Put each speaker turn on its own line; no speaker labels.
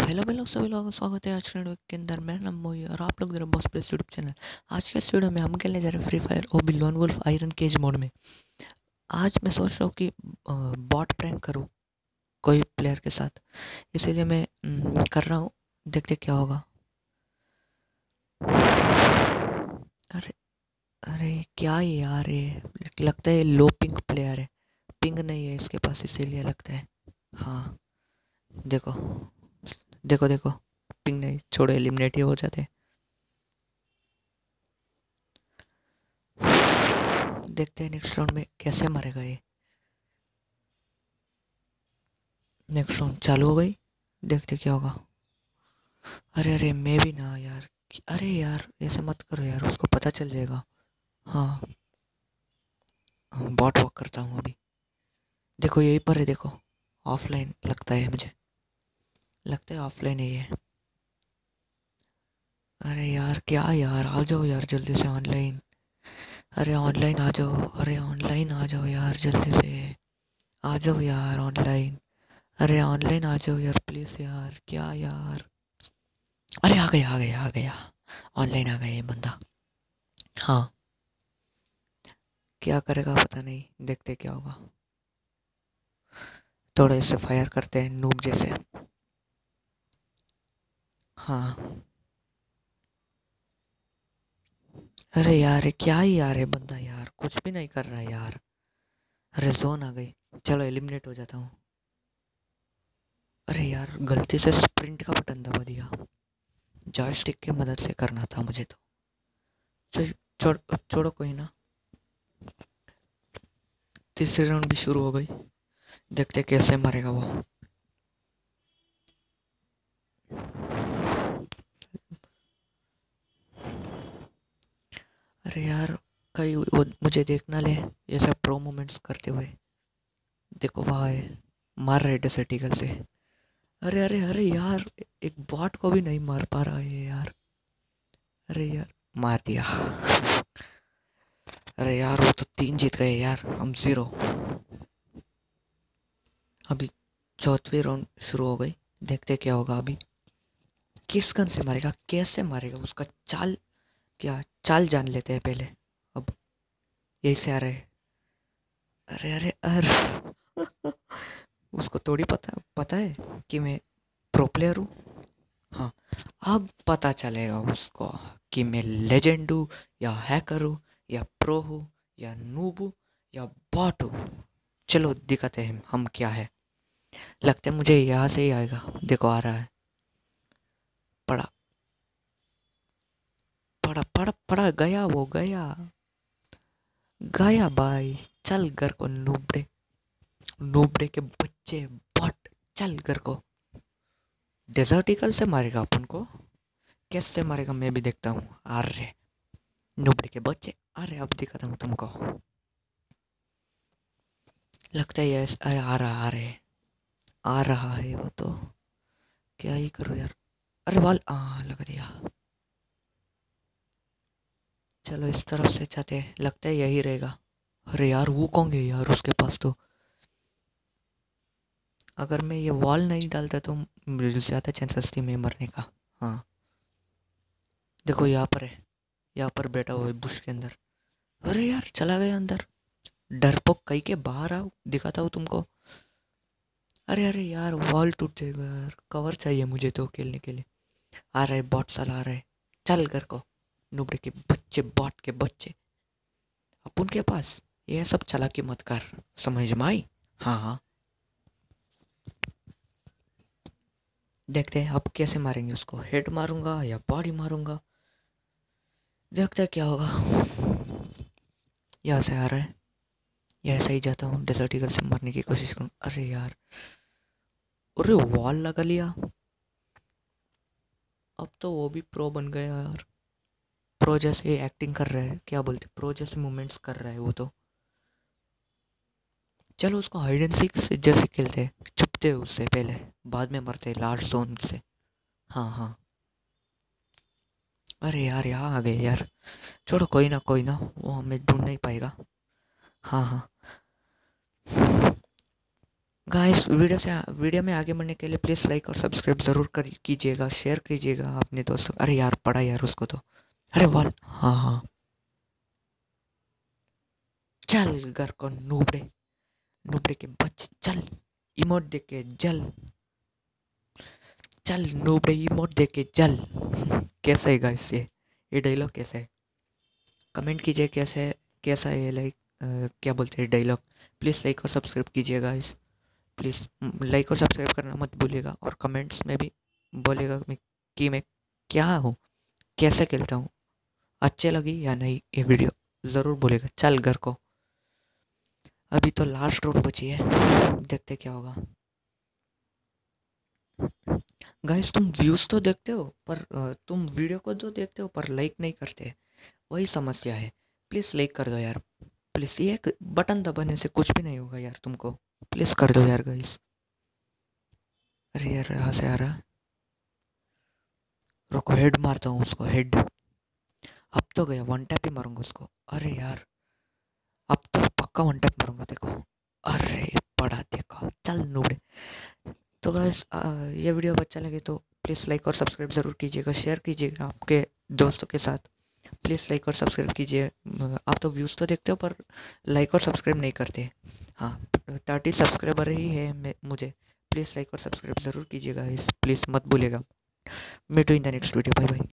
Hello hello सभी लोगों का स्वागत है आज के वीडियो के अंदर। मेरा नाम मोही और आप लोग मेरा बॉस प्लेस यूट्यूब चैनल। आज के इस वीडियो में हम खेलने जा रहे हैं free fire OB lone wolf iron cage mode में। आज मैं सोच रहा हूँ कि बॉट प्रैंक करूँ कोई प्लेयर के साथ, इसीलिए मैं कर रहा हूँ। देखते क्या होगा। अरे अरे क्या है यार, ये लगता है लो पिंक प्लेयर है। पिंग नहीं है इसके पास, इसीलिए लगता है। हाँ, देखो देखो देखो, पिंग नहीं, छोड़ो, एलिमिनेट ही हो जाते हैं। देखते हैं नेक्स्ट राउंड में कैसे मारेगा ये। नेक्स्ट राउंड चालू हो गई, देखते क्या होगा। अरे अरे मैं भी ना यार, अरे यार ऐसे मत करो यार, उसको पता चल जाएगा। हाँ, बॉट वॉक करता हूँ अभी। देखो यहीं पर है, देखो ऑफलाइन लगता है, मुझे लगता है ऑफलाइन है ये। अरे यार क्या यार, आ जाओ यार जल्दी से ऑनलाइन। अरे ऑनलाइन आ जाओ, अरे ऑनलाइन आ जाओ यार जल्दी से, आ जाओ यार ऑनलाइन। अरे ऑनलाइन आ जाओ यार प्लीज़ यार, क्या यार। अरे आ गया आ गया आ गया, ऑनलाइन आ गया ये बंदा। हाँ, क्या करेगा पता नहीं, देखते क्या होगा। थोड़े से फायर करते हैं नूब जैसे। हाँ, अरे यार ये क्या ही यार, ये बंदा यार कुछ भी नहीं कर रहा है यार। अरे जोन आ गई, चलो एलिमिनेट हो जाता हूँ। अरे यार गलती से स्प्रिंट का बटन दबा दिया, जॉयस्टिक की मदद से करना था मुझे तो। छोड़ो कोई ना। तीसरी राउंड भी शुरू हो गई, देखते कैसे मारेगा वो। अरे यार कहीं वो मुझे देख ना ले, ऐसा प्रो मोमेंट्स करते हुए। देखो वहाँ है, मार रहे डेसर्ट ईगल से। अरे अरे अरे यार, एक बॉट को भी नहीं मार पा रहा है यार। अरे यार मार दिया। अरे यार वो तो 3 जीत गए यार, हम 0। अभी चौथी राउंड शुरू हो गई, देखते क्या होगा अभी। किस गन से मारेगा, कैसे मारेगा, उसका चाल, क्या चाल जान लेते हैं पहले। अब यही से आ रहे हैं। अरे अरे अरे उसको थोड़ी पता है कि मैं प्रो प्लेयर हूँ। हाँ, अब पता चलेगा उसको कि मैं लेजेंड हूँ या हैकर हूँ या प्रो हूँ या नूब हूँ या बॉट हूँ। चलो दिखाते हैं हम क्या है। लगता है मुझे यहाँ से ही आएगा, देखो आ रहा है। पड़ा पड़ा पड़ा पड़ा, गया वो गया, गया भाई। चल घर को नूबड़े, नूबड़े के बच्चे, बॉट। चल घर को। डेजर्ट ईगल से मारेगा अपन को, कैसे मारेगा मैं भी देखता हूँ। अरे नूबड़े के बच्चे, अरे अब दिखाता हूँ तुमको। लगता है यस, अरे आ रहा है वो तो। क्या ही करो यार। अरे वाल लगा दिया। चलो इस तरफ से जाते हैं, लगता है यही रहेगा। अरे यार वो कौन है यार उसके पास तो। अगर मैं ये वॉल नहीं डालता तो मुझे ज़्यादा चांसेस थी मैं मरने का। हाँ देखो यहाँ पर है, यहाँ पर बैठा हुआ है बुश के अंदर। अरे यार चला गया अंदर। डरपोक कहीं के बाहर आओ, दिखाता हूँ तुमको। अरे अरे यार वॉल टूट जाएगा यार, कवर चाहिए मुझे तो खेलने के लिए। आ रहे बॉट साला आ रहे। चल घर को, नुबड़े के बच्चे, बॉट के बच्चे। अपन के पास ये सब चालाकी मत कर, समझ में आई। हाँ हाँ, देखते हैं अब कैसे मारेंगे उसको, हेड मारूंगा या बॉडी मारूंगा, देखते हैं क्या होगा। यहाँ से आ रहा है, यहाँ से ही जाता हूँ, डेजर्ट ईगल से मारने की कोशिश करूँ। अरे यार, अरे वॉल लगा लिया। अब तो वो भी प्रो बन गया यार। प्रो जैसे एक्टिंग कर रहा है, क्या बोलते, प्रो जैसे मूवमेंट्स कर रहा है वो तो। चलो उसको हाइड एंड सीक से जैसे खेलते हैं, छुपते हैं उससे पहले, बाद में मरते हैं लास्ट जोन से। हाँ हाँ। अरे यार यहाँ आ गए यार, छोड़ो कोई ना, वो हमें ढूंढ नहीं पाएगा। हाँ हाँ, गाइस वीडियो में आगे बढ़ने के लिए प्लीज़ लाइक और सब्सक्राइब ज़रूर कर कीजिएगा, शेयर कीजिएगा अपने दोस्तों। अरे यार पड़ा यार उसको तो। अरे वाल, हाँ हाँ। चल घर को नूबड़े, नूबड़े के बच चल। इमोट देख के जल, चल नूबड़े इमोट देख के जल। कैसा है गाइस ये डायलॉग कैसा है? कमेंट कीजिए कैसे, कैसा है ये लाइक क्या बोलते हैं डायलॉग। प्लीज़ लाइक और सब्सक्राइब कीजिएगा गाइस। प्लीज़ लाइक और सब्सक्राइब करना मत भूलिएगा, और कमेंट्स में भी बोलेगा कि मैं क्या हूँ, कैसे खेलता हूँ, अच्छे लगी या नहीं ये वीडियो, ज़रूर बोलेगा। चल घर को। अभी तो लास्ट रोड बची है, देखते क्या होगा। गाइस तुम व्यूज़ तो देखते हो पर तुम वीडियो को जो देखते हो पर लाइक नहीं करते, वही समस्या है। प्लीज़ लाइक कर दो यार, प्लीज़। ये एक बटन दबाने से कुछ भी नहीं होगा यार तुमको, प्लीज़ कर दो यार गाइस। अरे यार यहाँ से आ रहा, रुको हेड मारता हूँ उसको, हेड। अब तो गया, वन टैप ही मारूंगा उसको। अरे यार अब तो पक्का वन टैप मारूंगा, देखो। अरे पड़ा, देखो। चल नूबड़े। तो बस ये वीडियो अच्छा लगे तो प्लीज़ लाइक और सब्सक्राइब ज़रूर कीजिएगा, शेयर कीजिएगा आपके दोस्तों के साथ। प्लीज़ लाइक और सब्सक्राइब कीजिए। आप तो व्यूज़ तो देखते हो पर लाइक और सब्सक्राइब नहीं करते। हाँ, 30 सब्सक्राइबर ही है मुझे। प्लीज़ लाइक और सब्सक्राइब ज़रूर कीजिएगा इस, प्लीज़ मत भूलिएगा। Meet you in the next video, bye bye.